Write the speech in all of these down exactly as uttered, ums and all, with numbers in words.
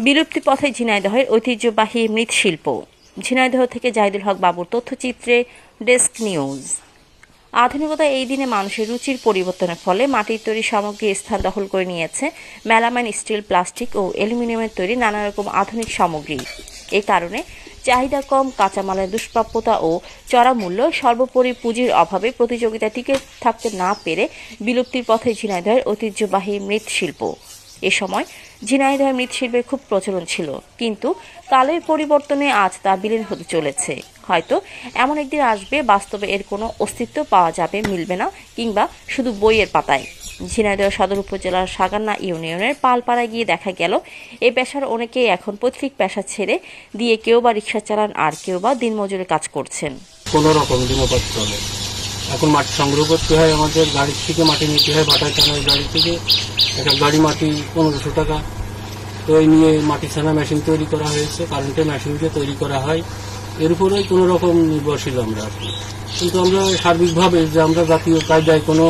বিলুপ্তির পথে ঝিনাইদহের ঐতিহ্যবাহী মৃৎশিল্প। ঝিনাইদহ থেকে জাহিদুল হক বাবুর তথ্যচিত্রে ডেস্ক নিউজ। আধুনিকতা এই দিনে মানুষের রুচির পরিবর্তনের ফলে মাটির তৈরি সামগ্রী স্থান দখল করে নিয়েছে মেলামাইন, স্টিল, প্লাস্টিক ও অ্যালুমিনিয়ামের তৈরি নানা রকম আধুনিক সামগ্রী। এ কারণে চাহিদা কম, কাঁচামালের দুষ্প্রাপ্যতা ও চড়া মূল্য, সর্বোপরি পুঁজির অভাবে প্রতিযোগিতা টিকে থাকতে না পেরে বিলুপ্তির পথে ঝিনাইদহের ঐতিহ্যবাহী মৃৎশিল্প। এ সময় ঝিনাইদহের মৃৎশিল্পের খুব প্রচলন ছিল, কিন্তু কালের পরিবর্তনে আজ তা বিলীন হতে চলেছে। হয়তো এমন একদিন আসবে বাস্তবে এর কোনো অস্তিত্ব পাওয়া যাবে মিলবে না, কিংবা শুধু বইয়ের পাতায়। ঝিনাইদহ সদর উপজেলার সাগান্না ইউনিয়নের পালপাড়ায় গিয়ে দেখা গেল এই পেশার অনেকেই এখন পৈতৃক পেশা ছেড়ে দিয়ে কেউ বা রিক্সা চালান, আর কেউ বা দিনমজুরে কাজ করছেন। কোন রকম দিনপাত চলে। এখন মাটি সংগ্রহ করতে হয়, আমাদের গাড়ি থেকে মাটি নিতে হয়, বাটাই টানার গাড়ি থেকে একটা গাড়ি মাটি পনেরোশো টাকা। তো এই নিয়ে মাটি ছানা মেশিন তৈরি করা হয়েছে, কারেন্টের মেশিন দিয়ে তৈরি করা হয়। এর উপরেই কোনো রকম নির্ভরশীল আমরা আর কি। কিন্তু আমরা সার্বিকভাবে যে আমরা জাতীয় কায়দায় কোনো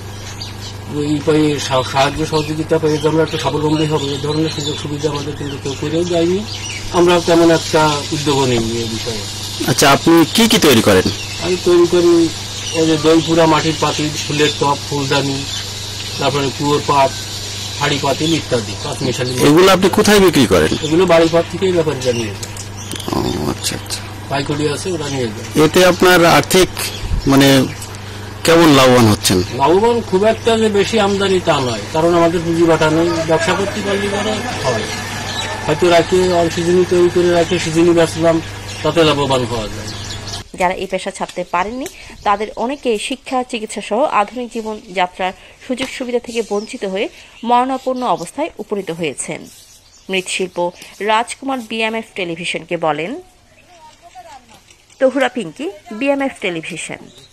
এই পেয়ে সাহায্য সহযোগিতা পেয়ে যে আমরা একটু স্বাবলম্বী হবো, এই ধরনের সুযোগ সুবিধা আমাদের কিন্তু কেউ করেও যায়নি। আমরা তেমন একটা উদ্যোগও নিইনি এই বিষয়ে। আচ্ছা, আপনি কি কি তৈরি করেন? আমি তৈরি করি ওই যে দইপুরা মাটির পাতিল, ফুলের টপ, ফুলদানি, তারপরে কুয়োর পাত, হাড়ি পাতিল ইত্যাদি পাঁচ মিশালি। এগুলো আপনি কোথায় বিক্রি করেন? এগুলো বাড়ির পাত থেকেই ব্যাপারীরা নিয়ে যায়। ও আচ্ছা আচ্ছা, পাইকারি আছে, ওরা নিয়ে যায়। এতে আপনার আর্থিক মানে কেমন লাভবান হচ্ছেন? লাভবান খুব একটা যে বেশি আমদানি তা নয়, কারণ আমাদের পুঁজি বাটা নেই। ব্যবসা করতে পারলে করে হয়, হয়তো রাখে অন সিজনি তৈরি করে রাখে, সিজনি বেচলাম, তাতে লাভবান হওয়া যায়। যারা এই পেশা ছাড়তে পারেননি তাদের অনেকেই শিক্ষা, চিকিৎসা সহ আধুনিক জীবন যাত্রার সুযোগ সুবিধা থেকে বঞ্চিত হয়ে মরণাপন্ন অবস্থায় উপনীত হয়েছেন। মৃৎশিল্প রাজকুমার বিএমএফ টেলিভিশনকে বলেন। Tahura Pinki, BMF television.